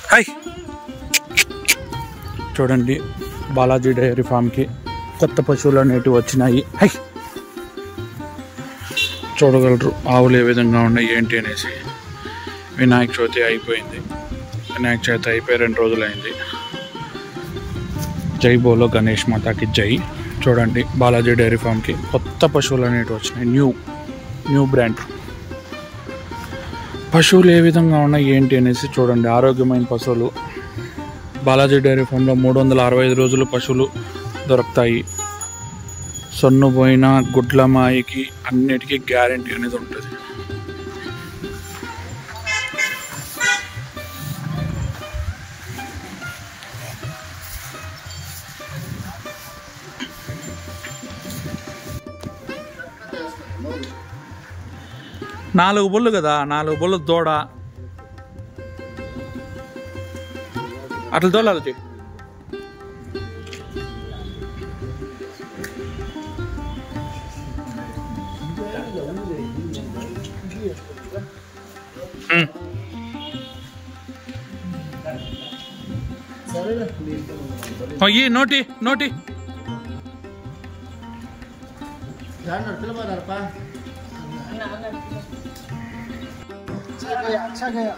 Hi చూడండి, Balaji dairy ఫామ్కి కొత్త పశువులు అనేటివి వచ్చినాయి. హై చూడగలరు ఆవులు ఏ విధంగా ఉన్నాయి ఏంటి అనేసి. వినాయక చవితి అయిపోయింది, వినాయక చవితి అయిపోయి 2 రోజులైంది. జై బోలో గణేష్ మాతాకి జై. చూడండి, బాలాజీ డైరీ ఫామ్కి కొత్త పశువులు అనేటివి వచ్చినాయి. న్యూ బ్రాండ్ పశువులు ఏ విధంగా ఉన్నాయి ఏంటి అనేసి చూడండి. ఆరోగ్యమైన పశువులు బాలాజీ డైరీ ఫామ్లో 365 రోజులు పశువులు దొరుకుతాయి. సొన్ను పోయిన గుడ్ల మాయికి అన్నిటికీ గ్యారెంటీ అనేది ఉంటుంది. నాలుగు బొల్లు కదా, 4 బొల్లు దూడ అట్లా తోలాలి. నోటి నోటి अच्छा गया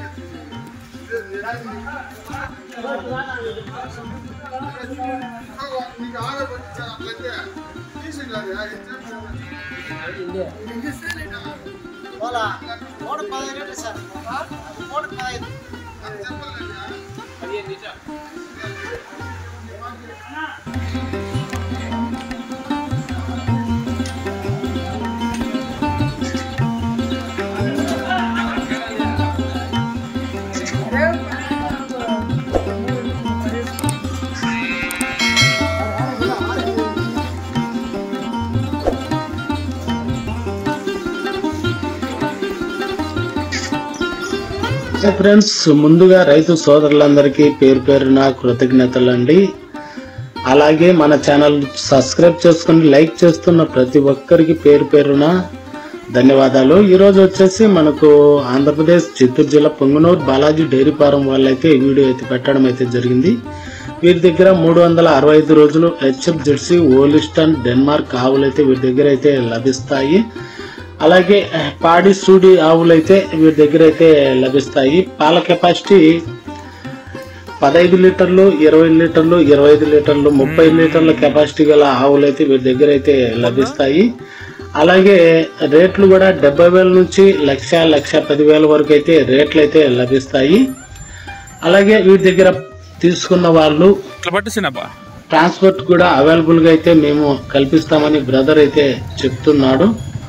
बोला मोड़ पाएगा सर मोड़ पाएगा ये नीचे ఫ్రెండ్స్, ముందుగా రైతు సోదరులందరికీ పేరు పేరున కృతజ్ఞతలండి. అలాగే మన ఛానల్ సబ్స్క్రైబ్ చేసుకుని లైక్ చేస్తున్న ప్రతి ఒక్కరికి పేరు పేరున ధన్యవాదాలు. ఈరోజు వచ్చేసి మనకు ఆంధ్రప్రదేశ్ చిత్తూరు జిల్లా పొంగనూరు బాలాజీ డైరీ ఫారం వాళ్ళైతే ఈ వీడియో అయితే పెట్టడం అయితే జరిగింది. వీరి దగ్గర 365 రోజులు హెచ్ఎఫ్ జెర్సీ, ఓలిస్టన్, డెన్మార్క్ ఆవులు అయితే వీరి దగ్గర అయితే లభిస్తాయి. అలాగే పాడి సూడి ఆవులు అయితే వీరి దగ్గర అయితే లభిస్తాయి. పాల కెపాసిటీ 15 లీటర్లు, 20 లీటర్లు, 25 లీటర్లు, 30 లీటర్ల కెపాసిటీ గల ఆవులు అయితే వీరి దగ్గర అయితే లభిస్తాయి. అలాగే రేట్లు కూడా 70,000 నుంచి 1,10,000 వరకు అయితే రేట్లు అయితే లభిస్తాయి. అలాగే వీరి దగ్గర తీసుకున్న వాళ్ళు ట్రాన్స్పోర్ట్ కూడా అవైలబుల్ గా అయితే మేము కల్పిస్తామని బ్రదర్ అయితే చెప్తున్నాడు.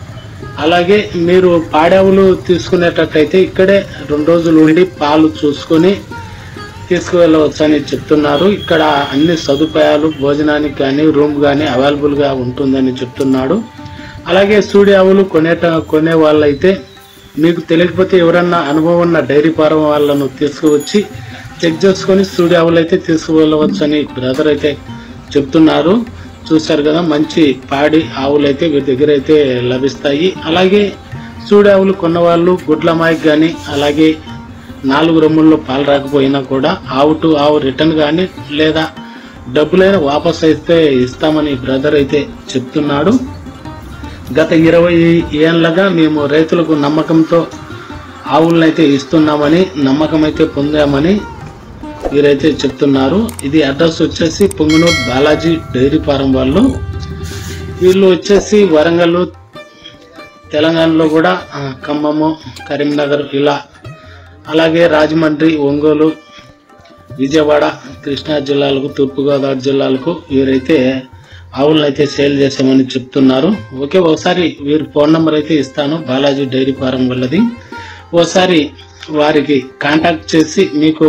అలాగే మీరు పాడావులు తీసుకునేటట్టయితే ఇక్కడే 2 రోజులు ఉండి పాలు చూసుకొని తీసుకువెళ్ళవచ్చు అని చెప్తున్నారు. ఇక్కడ అన్ని సదుపాయాలు భోజనానికి కానీ రూమ్ కానీ అవైలబుల్ గా ఉంటుందని చెప్తున్నాడు. అలాగే సూడి ఆవులు కొనే వాళ్ళైతే మీకు తెలియకపోతే ఎవరన్నా అనుభవం ఉన్న డైరీ ఫారం వాళ్ళను తీసుకువచ్చి చెక్ చేసుకొని సూడి ఆవులు అయితే తీసుకువెళ్ళవచ్చు అని బ్రదర్ అయితే చెప్తున్నారు. చూశారు కదా, మంచి పాడి ఆవులు అయితే వీరి దగ్గర అయితే లభిస్తాయి. అలాగే సూడి ఆవులు కొన్నవాళ్ళు గుడ్ల మాయకి కానీ అలాగే 4 రొమ్ముల్లో పాలు రాకపోయినా కూడా ఆవు టు ఆవు రిటర్న్ కానీ లేదా డబ్బులైనా వాపస్ అయితే ఇస్తామని బ్రదర్ అయితే చెప్తున్నాడు. గత 20 ఏళ్లుగా మేము రైతులకు నమ్మకంతో ఆవులను అయితే ఇస్తున్నామని నమ్మకం అయితే పొందామని వీరైతే చెప్తున్నారు. ఇది అడ్రస్ వచ్చేసి పొంగనూరు బాలాజీ డైరీ ఫారం వాళ్ళు. వీళ్ళు వచ్చేసి వరంగల్, తెలంగాణలో కూడా ఖమ్మము, కరీంనగర్ ఇలా అలాగే రాజమండ్రి, ఒంగోలు, విజయవాడ, కృష్ణా జిల్లాలకు, తూర్పుగోదావరి జిల్లాలకు వీరైతే ఆవులను అయితే సేల్ చేసామని చెప్తున్నారు. ఓకే, ఒకసారి వీరి ఫోన్ నెంబర్ అయితే ఇస్తాను, బాలాజీ డైరీ ఫారం వాళ్ళది. ఓసారి వారికి కాంటాక్ట్ చేసి మీకు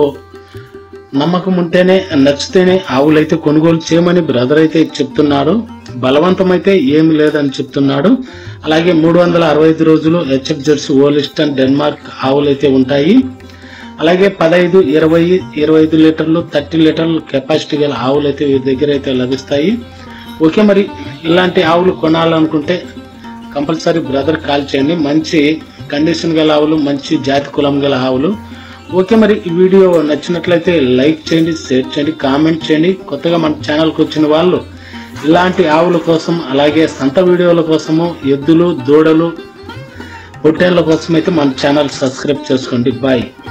నమ్మకం ఉంటేనే నచ్చితేనే ఆవులైతే కొనుగోలు చేయమని బ్రదర్ అయితే చెప్తున్నాడు. బలవంతం అయితే ఏమి లేదని చెప్తున్నాడు. అలాగే 365 రోజులు హెచ్ఎఫ్ జెర్సీ, ఓలిస్టన్, డెన్మార్క్ ఆవులు అయితే ఉంటాయి. అలాగే 15, 20, 25 లీటర్లు, 30 లీటర్లు కెపాసిటీ గల ఆవులు అయితే వీరి దగ్గర అయితే లభిస్తాయి. ఓకే, మరి ఇలాంటి ఆవులు కొనాలనుకుంటే కంపల్సరీ బ్రదర్ కాల్ చేయండి. మంచి కండిషన్ గల ఆవులు, మంచి జాతి కులం గల ఆవులు ఓకే, మరి ఈ వీడియో నచ్చినట్లయితే లైక్ చేయండి, షేర్ చేయండి, కామెంట్ చేయండి. కొత్తగా మన ఛానల్కి వచ్చిన వాళ్ళు ఇలాంటి ఆవుల కోసం అలాగే సంత వీడియోల కోసము, ఎద్దులు, దూడలు, పొట్టేళ్ల కోసం అయితే మన ఛానల్ సబ్స్క్రైబ్ చేసుకోండి. బాయ్.